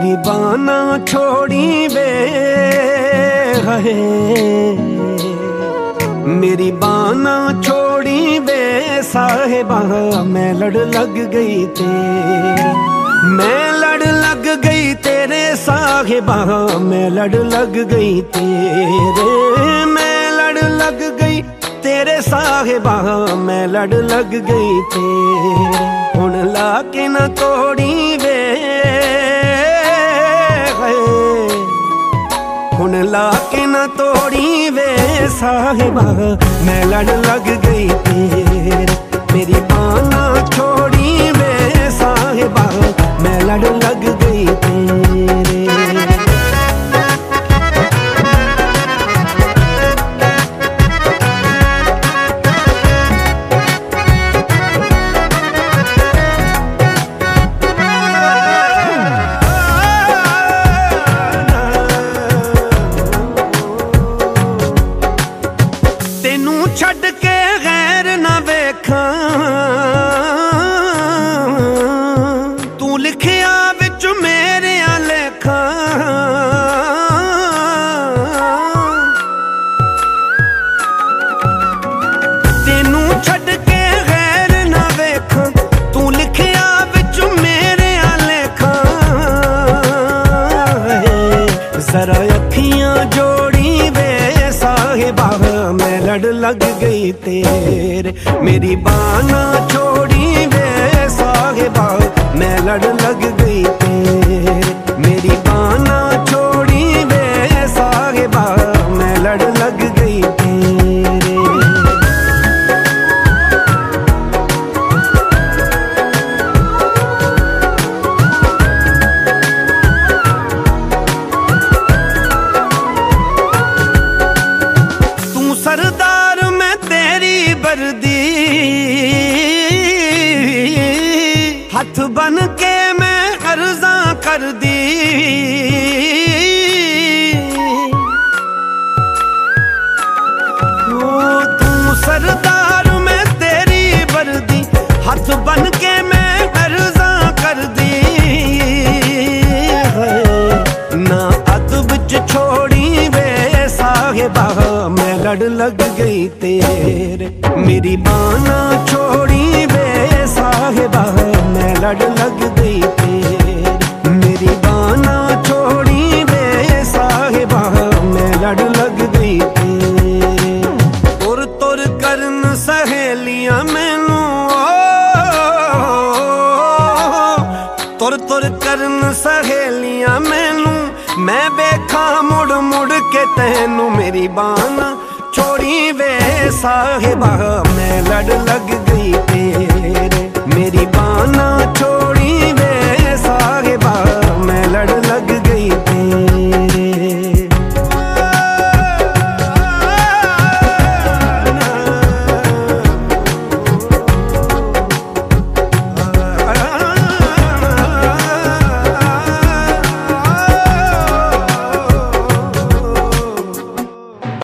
मेरी बाना छोड़ी वे है, मेरी बाना छोड़ी वे साहिबा, मैं लड़ लग गई तेरे, मैं लड़ लग गई तेरे साहिबा, मैं लड़ लग गई तेरे, मैं लड़ लग गई तेरे साहिबा, मैं लड़ लग गई तेरे। हुण ला के न तोड़ी वे, हुण ला के न तोड़ी वे साहिबा, मैं लड़ लग गई तेरे, मेरी बाना छोड़ी वे साहिबा, मैं लड़ लग गई तेरे। छड़ के गैर ना वेखा, तू लिखिया विच मेरे लेखा, तेनू छड़ के गैर ना वेखा, तू लिखिया विच मेरे लेखा, जरा अखियां जोड़ी वे साहिबा, मैं लड़ लग गई तेरे, मेरी बाना छोड़ी वे साहिबा, मैं लड़ लग गई तेरे, मेरी बाना छोड़ी वे साहिबा, मैं लड़ लग गई तेरे। तू सरदार मैं तेरी वर्दी, हाथ बन के मैं अर्जा कर दी, ओ तू सरदार मैं तेरी वर्दी, हाथ बन के मैं अर्जा कर दी, ना अदब च छोड़ी वे साहिबा, मैं लड़ लग गई तेरे, मेरी बाना छोड़ी वे साहिबा, मैं लड़ लग गई तेरे, मेरी बाना छोड़ी वे साहिबा, मैं लड़ लग गई तेरे। तुर तुर करन सहेलियां मैनू, तुर तुर करन सहेलियां मैनू, मैं देखा मुड़ मुड़ के तैनू, मेरी बाना छोड़ी वे साहिबा, मैं लड़ लग गई तेरे।